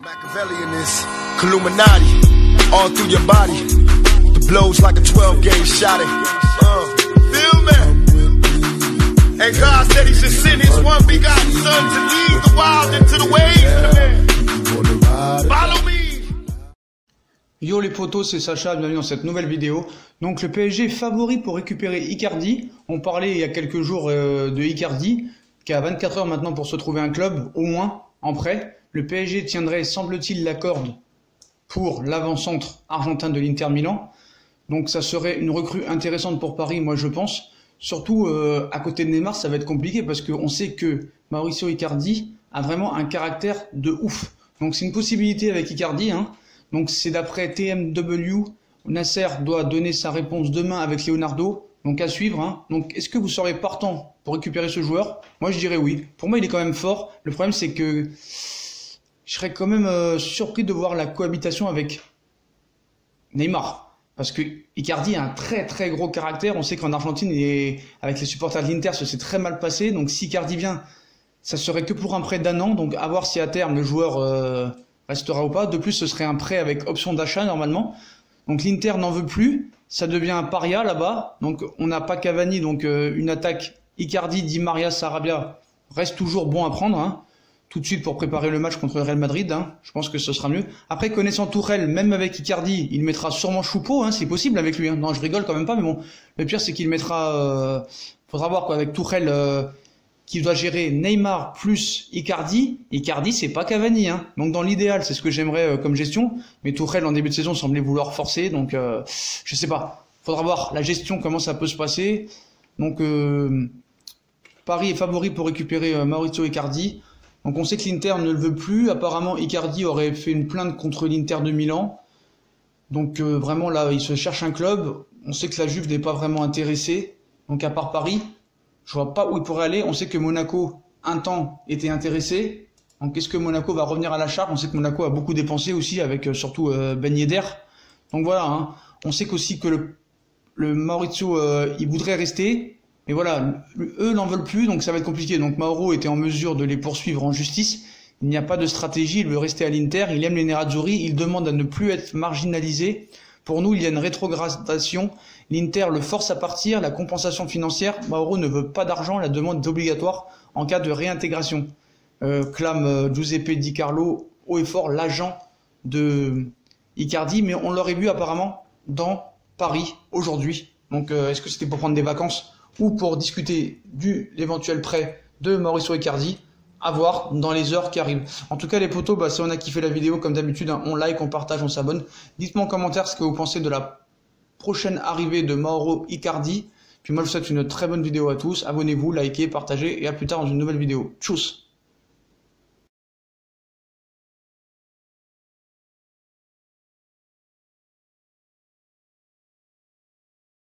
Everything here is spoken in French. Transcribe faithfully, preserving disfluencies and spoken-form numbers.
Machiavelli in this Illuminati, all through your body. The blows like a twelve gauge shot. Uh, feel me? And God said He should send His one begotten Son to lead the wild into the ways of the man. Follow me. Yo les potos, c'est Sacha, bienvenue dans cette nouvelle vidéo. Donc le P S G est favori pour récupérer Icardi. On parlait il y a quelques jours euh, de Icardi, qui a vingt-quatre heures maintenant pour se trouver un club, au moins, en prêt. Le P S G tiendrait, semble-t-il, la corde pour l'avant-centre argentin de l'Inter Milan. Donc ça serait une recrue intéressante pour Paris, moi je pense. Surtout euh, à côté de Neymar, ça va être compliqué parce qu'on sait que Mauricio Icardi a vraiment un caractère de ouf. Donc c'est une possibilité avec Icardi, hein. Donc c'est d'après T M W, Nasser doit donner sa réponse demain avec Leonardo, donc à suivre, hein. Donc est-ce que vous serez partant pour récupérer ce joueur? Moi je dirais oui. Pour moi il est quand même fort. Le problème c'est que je serais quand même euh, surpris de voir la cohabitation avec Neymar. Parce que Icardi a un très très gros caractère. On sait qu'en Argentine, et avec les supporters de l'Inter, ça s'est très mal passé. Donc si Icardi vient, ça serait que pour un prêt d'un an. Donc à voir si à terme le joueur euh, restera ou pas. De plus, ce serait un prêt avec option d'achat normalement. Donc l'Inter n'en veut plus. Ça devient un paria là-bas. Donc on n'a pas Cavani. Donc euh, une attaque Icardi, Di Maria, Sarabia reste toujours bon à prendre, hein. Tout de suite pour préparer le match contre le Real Madrid, hein. Je pense que ce sera mieux. Après, connaissant Tuchel, même avec Icardi, il mettra sûrement Choupo, hein, c'est possible avec lui, hein. Non, je rigole quand même pas, mais bon, le pire c'est qu'il mettra... Euh... Faudra voir quoi avec Tuchel, euh... qui doit gérer Neymar plus Icardi. Icardi, c'est pas Cavani, hein. Donc dans l'idéal, c'est ce que j'aimerais euh, comme gestion, mais Tuchel en début de saison semblait vouloir forcer, donc euh... je sais pas. Faudra voir la gestion, comment ça peut se passer. Donc euh... Paris est favori pour récupérer euh, Mauricio Icardi. Donc on sait que l'Inter ne le veut plus. Apparemment, Icardi aurait fait une plainte contre l'Inter de Milan. Donc euh, vraiment là, il se cherche un club. On sait que la Juve n'est pas vraiment intéressée. Donc à part Paris, je vois pas où il pourrait aller. On sait que Monaco, un temps, était intéressé. Donc est-ce que Monaco va revenir à la charge? On sait que Monaco a beaucoup dépensé aussi, avec euh, surtout euh, Ben Yedder. Donc voilà, hein. On sait qu'aussi que le, le Mauricio, euh, il voudrait rester. Mais voilà, eux n'en veulent plus, donc ça va être compliqué. Donc Mauro était en mesure de les poursuivre en justice. Il n'y a pas de stratégie, il veut rester à l'Inter, il aime les Nerazzurri, il demande à ne plus être marginalisé. Pour nous, il y a une rétrogradation. L'Inter le force à partir, la compensation financière. Mauro ne veut pas d'argent, la demande est obligatoire en cas de réintégration. Euh, clame euh, Giuseppe Di Carlo, haut et fort, l'agent de Icardi. Mais on l'aurait vu apparemment dans Paris aujourd'hui. Donc euh, est-ce que c'était pour prendre des vacances ou pour discuter du l'éventuel prêt de Mauricio Icardi, à voir dans les heures qui arrivent. En tout cas les potos, bah, si on a kiffé la vidéo, comme d'habitude, hein, on like, on partage, on s'abonne. Dites-moi en commentaire ce que vous pensez de la prochaine arrivée de Mauro Icardi. Puis moi je vous souhaite une très bonne vidéo à tous. Abonnez-vous, likez, partagez et à plus tard dans une nouvelle vidéo. Tchuss!